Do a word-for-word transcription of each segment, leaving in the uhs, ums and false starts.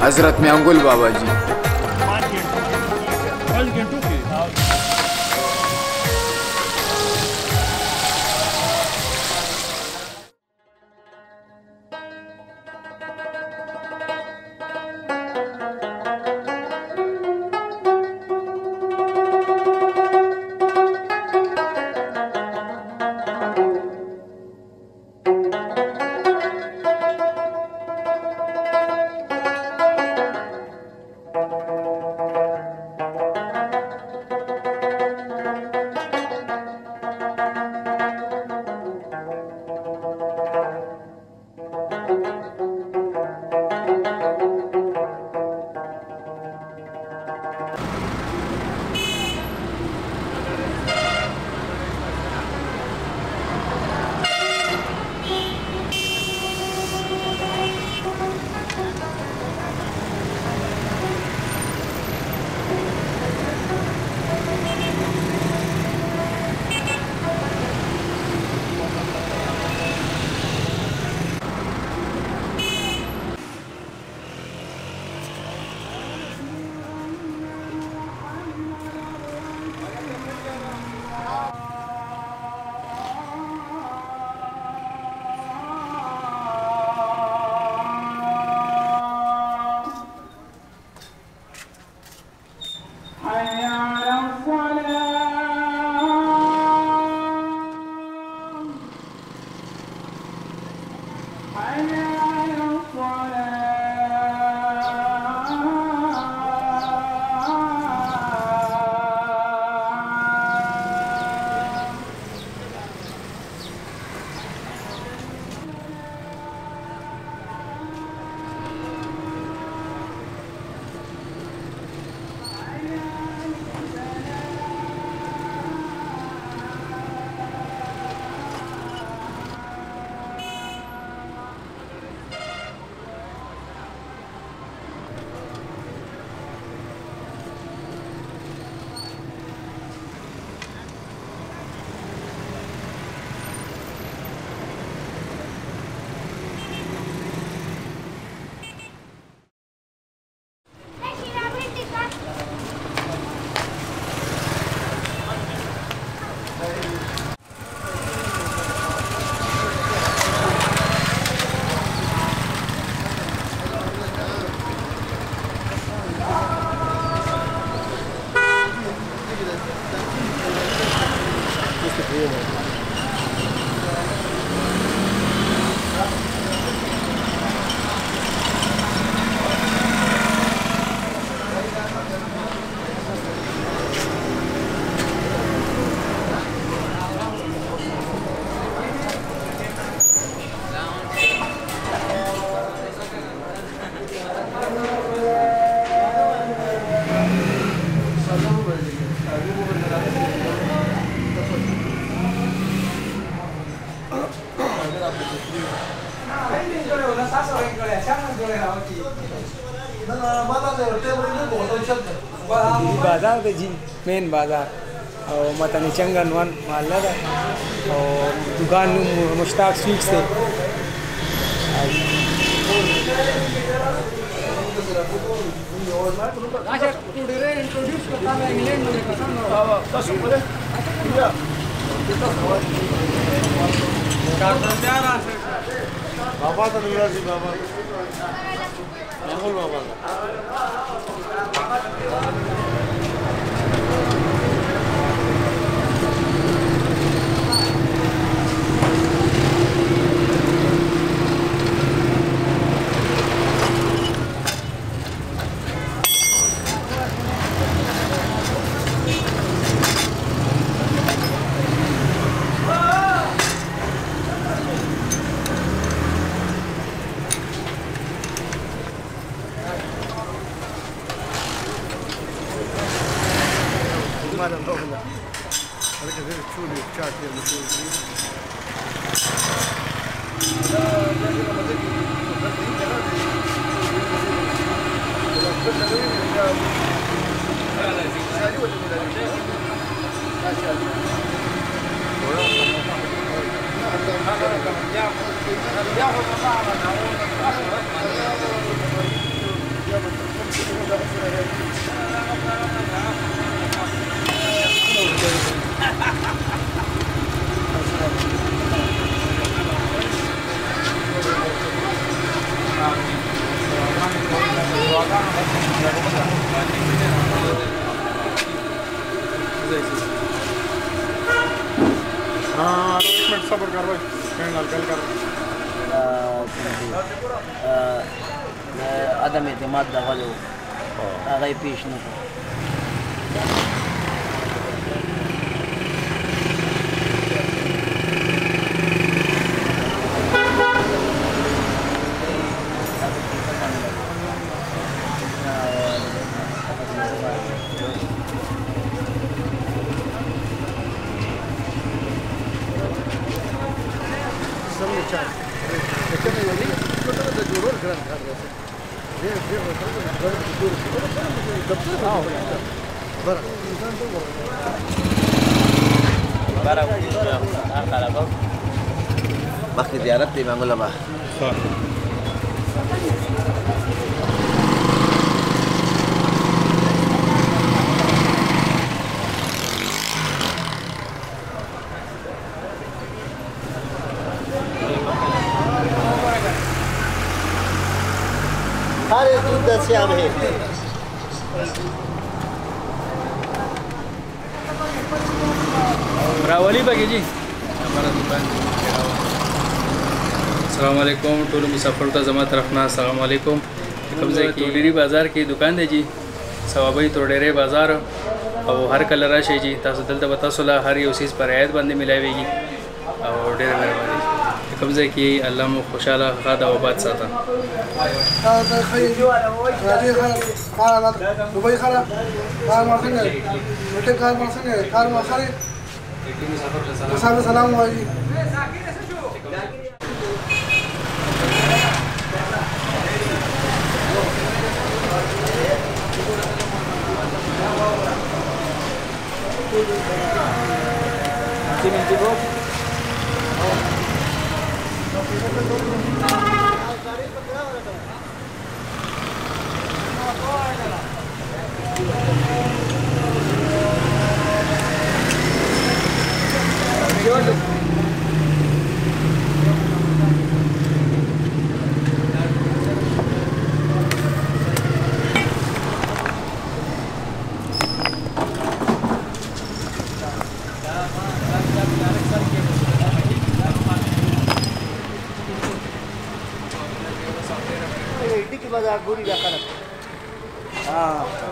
हजरत म्यांगुल बाबा जी। बाजार जी मेन बाजार और मतनी चंगन वन माल और दुकान मुश्ताक स्वीट से बाबा तो नहीं रहा बाबा बाबा Mardan Tordher. Ada que ver chuli chat here no chuli. Minute सब्र कर भाई मैं नाल गल कर عدم اعتماد دغه له هغه پیش نه Bakit ziyarat di Manggul apa? Hari itu dah siap he. راولي بګی جی हमारा दुकान السلام علیکم ټول مسافر ته زما طرف نه السلام علیکم کوم ځای کې ډيري بازار کې دکان دی جی ثوابي توډيره بازار او هر کله راشي جی تاسو دلته وتا سولا هر یو سیس پر عید باندې ملایويږي او ډېر مهرباني کوم ځای کې الله مو خوشاله غاده او آباد ساته هذا خير هذه خير قال دبي خلا قال ما خير متى قال ما خير قال ما خير مسافر سلام عليكم पूरी व्यापार हाँ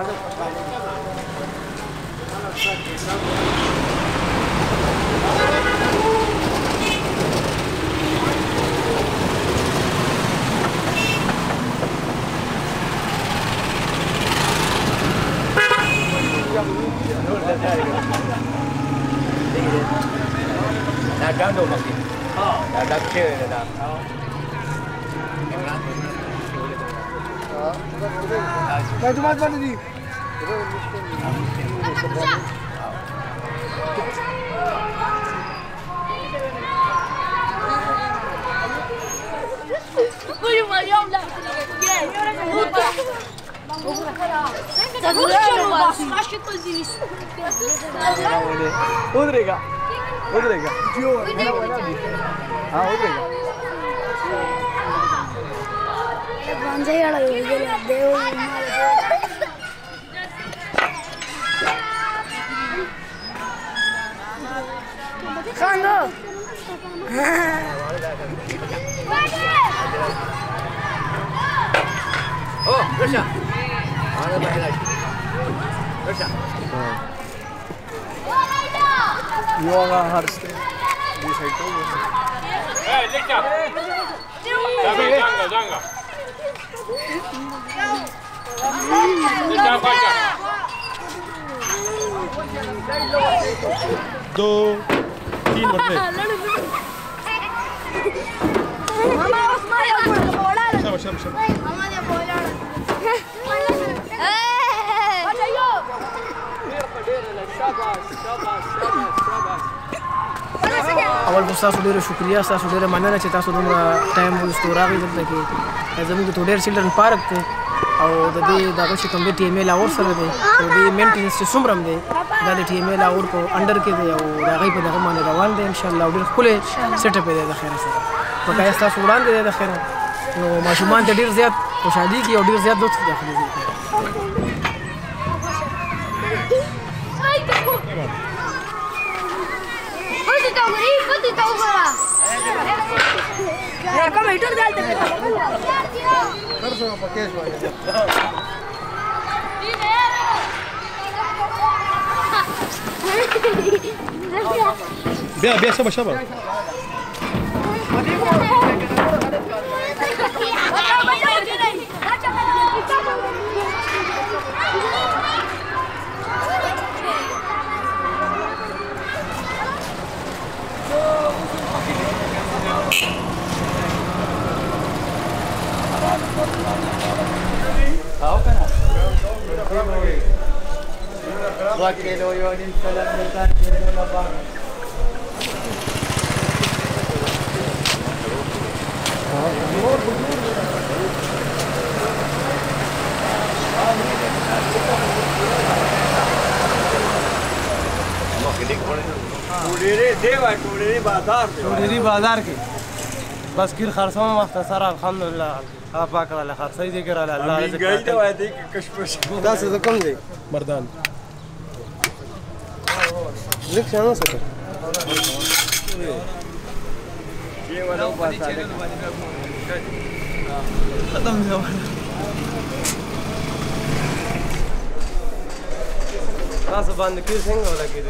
dagang dong masih dagang cewek dagang मैं तुम्हारे पास दी كل يوم اليوم لا उधरेगा उधरेगा हाँ उधरेगा खानो Oh, Russia. Ada bahaya lagi. Russia. You are harus di side tu. Eh, lekap. Jangan, jangan, jangan. Lekap baca. दो तीन बजे मामा उस्मान या बोला शाबाश शाबाश मामा ने बोला ए बचाइयो शाबाश शाबाश शाबाश اول خو تاسو ډیره شکریا تاسو ډیره مننه چې تاسو دومره ټایم ولستو راغی دلته کې زموږ د ټوډر چلډرن پارک ته او د دې دغه چې کوم د ټي ام ال اور سره دی او د مینټیننس چې څومره دی دا د ټي ام ال اور په انډر کې دی او هغه په دغه باندې روان دی ان شاء الله ډیر خپل سیټ اپ دی د خیر سره په کای تاسو وړاندې دی د خیر نو ماشومان ته ډیر زیات خوشحالي کې او ډیر زیات دوت داخلي دي Hadi जीता हूँ बड़ा कमेंटर डालते हैं कर सो पकेश भाई بيا بيا شباب شباب وكيلو يونين سلام لسان كيلو لبان टोडेरी बाजार की बस किल खर्चा में मख्तसर अल्हम्दुलिल्लाह आप पाक वाला खर्चा ही देकर अल्लाह ने गई तो आती कशपश दस से कम दे मर्दान लिख जाना सके ये वाला पास आ खत्म हो बस बंद किल सिंह वाला की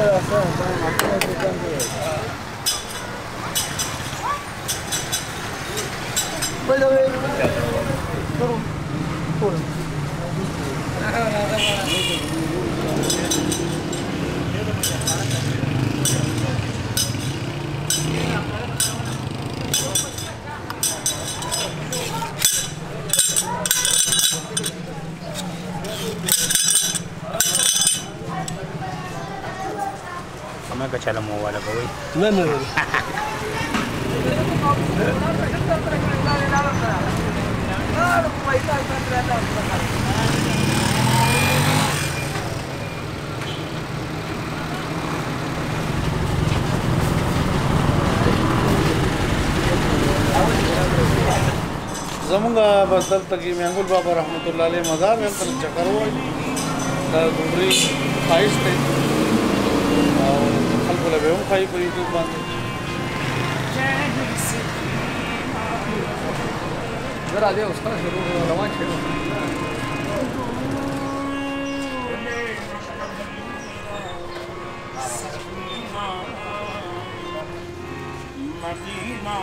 हमें कच्चा लम्बा वाला कोई नहीं नहीं زمونږه بس دلته کې میانګل بابا رحمت الله علیه مزار هم تل چکر وایي دا دومره ښایست دی او خلکو له به هم ښایي په یوټیوب باندې زه راځم استاد شروع روان شوم मदीना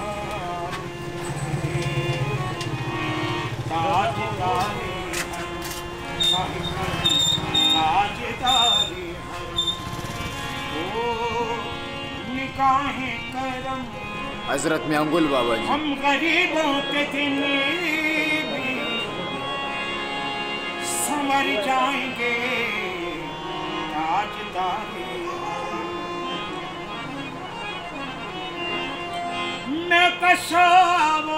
ताजदारी ताजदारी ओ निकाहें करम हजरत मियांगुल बाबा जी हम गरीबों के दिन भी संवर जाएंगे ताजदारी मैं कशाबो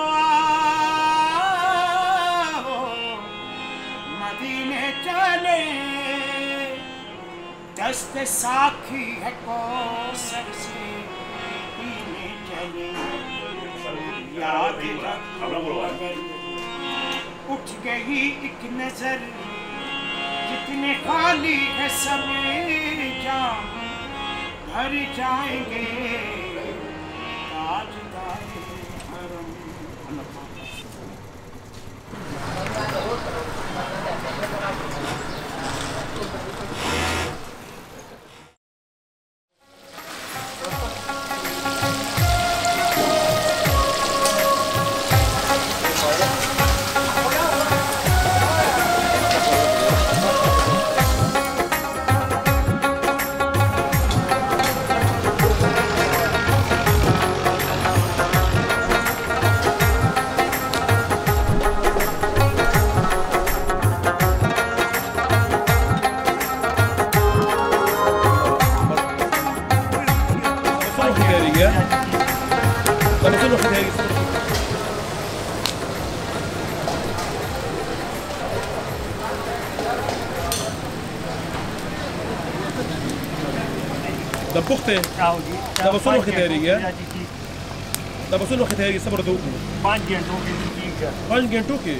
मदीने चले दस्त साखी है कौसर से पीने चले याद रखो अगर उठ गई एक नजर जितने खाली है समय जाम भर जाएंगे Da puchte. Da was sono criteria? Da was sono criteria sabar do. पाँच घंटों की ठीक है पाँच घंटों की?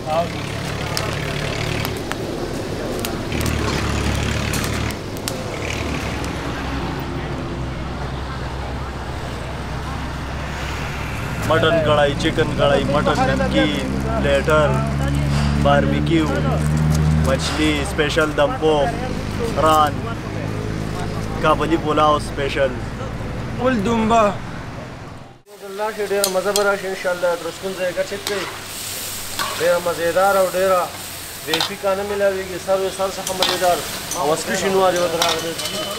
मटन कढ़ाई, चिकन कढ़ाई, मटन नमकीन, प्लेटर, बारबेक्यू, मछली स्पेशल दम पोक, रान, काबली पुलाव स्पेशल, ول दुम्बा الله شي ډیره مزه به راشي انشاءالله درسکون ځای کا چک کړئ ډیره مزیدار او ډیره ویپي کانه ملاویږي سر و سر څخه مزیدار او اسکی شینواري ورته راغلی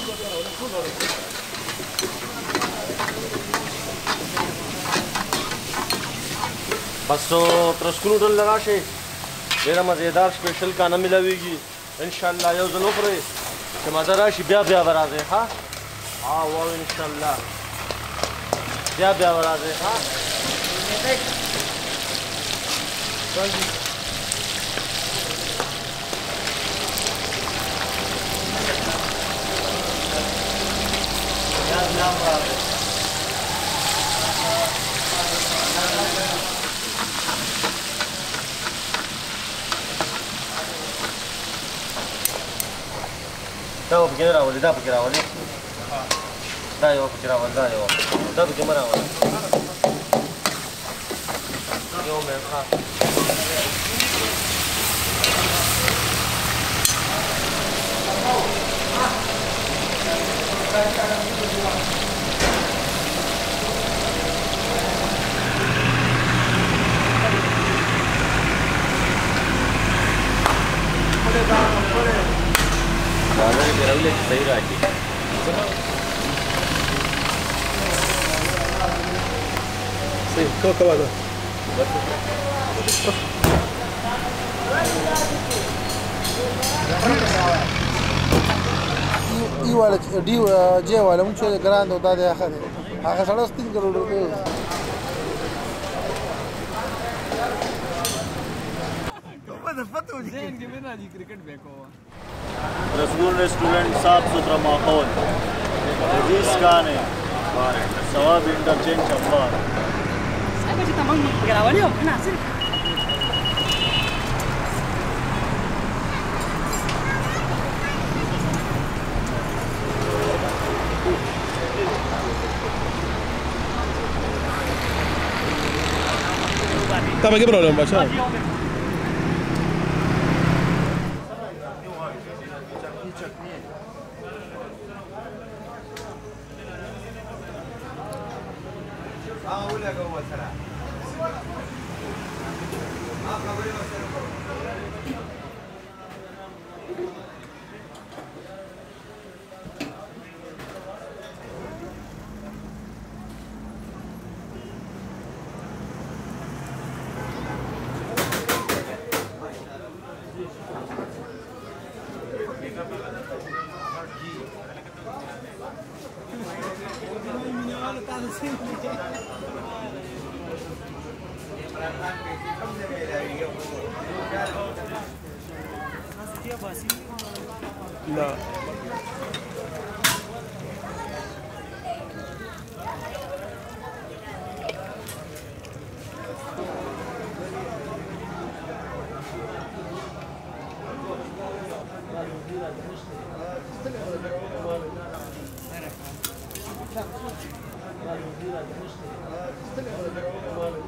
بس ترسکون هوټل راشئ ډیره مزیدار سپیشل کانه ملاویږي انشاءالله یو ځل وخورئ چې مزه راشي بیا بیا به راځئ ها ها واو انشاءالله بیا بیا به راځئ ها دا پکې راولي دا پکې راولي دا یو پکې راولي دا یو دا پکې مې راولي یو مې ښه صحیح راځي صحیح کو کوه ده ای والا ډي جي والا مونږ چې ګران ده دا د اخر هغه سره ستین کروڑ دی रसूल रेस्टोरेंट साफ सुथरा माहौल लजीज खाने सवाब interchange Chamba Tama qué problema, Pasha? لا Thank you.